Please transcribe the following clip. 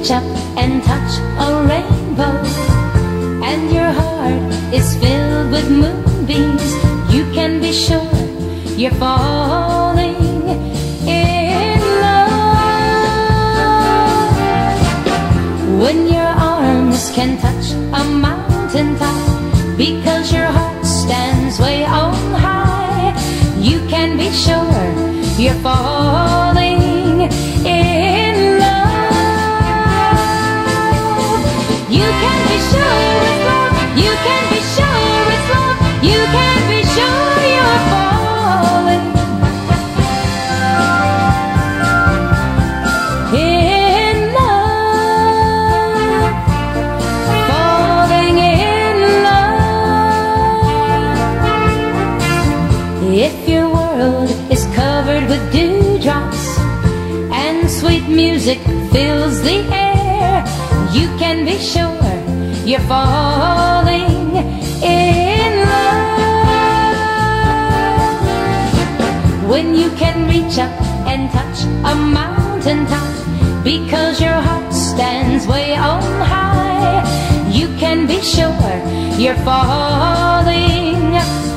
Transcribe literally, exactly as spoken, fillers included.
reach up and touch a rainbow, and your heart is filled with moonbeams, you can be sure you're falling in love. When your arms can touch a mountain top, because your heart stands way on high, you can be sure you're falling in love. You can be sure it's love. You can be sure it's love. You can be sure you're falling in love. Falling in love. If your world is covered with dewdrops and sweet music fills the air, you can be sure you're falling in love. When you can reach up and touch a mountain top, because your heart stands way on high, you can be sure you're falling